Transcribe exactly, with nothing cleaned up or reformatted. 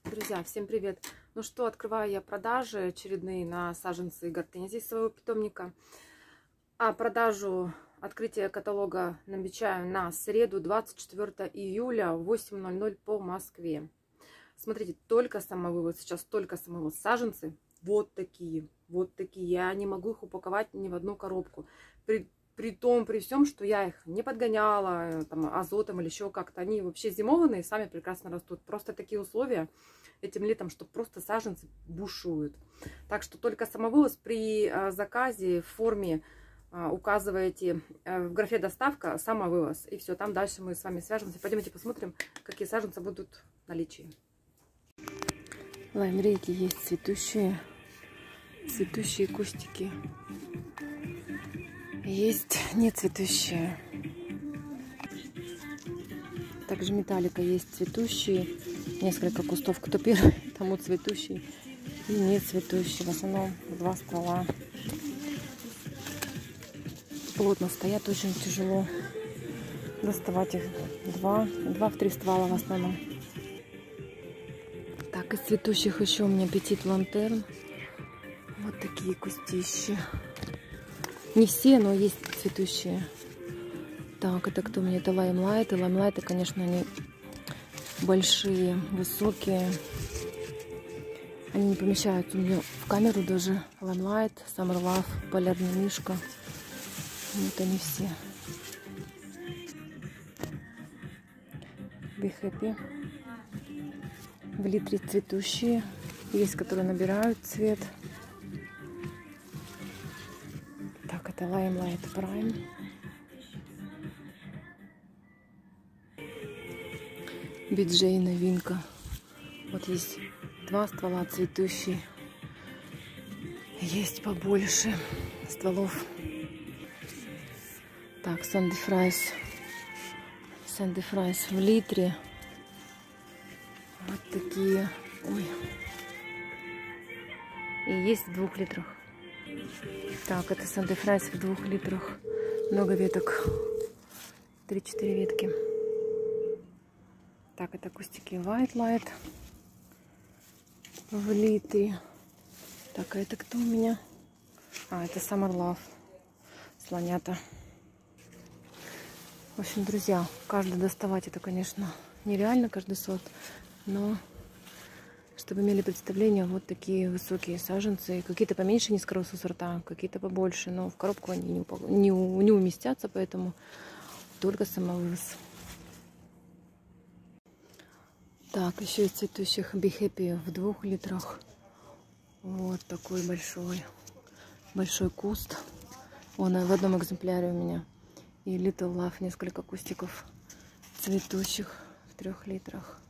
Друзья, всем привет! Ну что, открываю я продажи очередные на саженцы и гортензии своего питомника. А продажу открытия каталога намечаю на среду, двадцать четвёртое июля, в восемь ноль ноль по Москве. Смотрите, только самовывоз, сейчас только самовывоз. Саженцы вот такие, вот такие. Я не могу их упаковать ни в одну коробку. При, при том, при всем, что я их не подгоняла там, азотом или еще как-то. Они вообще зимованные, сами прекрасно растут. Просто такие условия этим летом, что просто саженцы бушуют. Так что только самовывоз. При а, заказе в форме а, указываете а, в графе доставка самовывоз. И все, там дальше мы с вами свяжемся. Пойдемте посмотрим, какие саженцы будут в наличии. Лаймрейки есть цветущие, цветущие кустики. Есть не цветущие. Также металлика есть цветущие. Несколько кустов, кто первый, тому цветущий и не цветущий. В основном два ствола. Плотно стоят, очень тяжело доставать их. Два, два в три ствола в основном. Так, из цветущих еще у меня Petit Lanterne. Вот такие кустищи. Не все, но есть цветущие. Так, это кто у меня? Это Limelight. И Limelight, конечно, они большие, высокие. Они не помещаются у меня в камеру даже. Limelight, Summer Love, Полярный мишка. Вот они все. Be Happy. В литре цветущие. Есть, которые набирают цвет. Так, это Limelight Prime. Би-Джей новинка. Вот есть два ствола цветущие. Есть побольше стволов. Так, Sandy Fries. Sandy Fries в литре. Вот такие. Ой. И есть в двух литрах. Так, это Sandy Fries в двух литрах. Много веток. три-четыре ветки. Так, это кустики White Light в литре. Так, а это кто у меня? А, это Summer Love. Слонята. В общем, друзья, каждый доставать это, конечно, нереально, каждый сорт. Но, чтобы имели представление, вот такие высокие саженцы. Какие-то поменьше низкорослые сорта, какие-то побольше. Но в коробку они не, упол... не, у... не уместятся, поэтому только самовывоз. Так, еще из цветущих Be Happy в двух литрах. Вот такой большой, большой куст. Он в одном экземпляре у меня. И Little Love, несколько кустиков цветущих в трех литрах.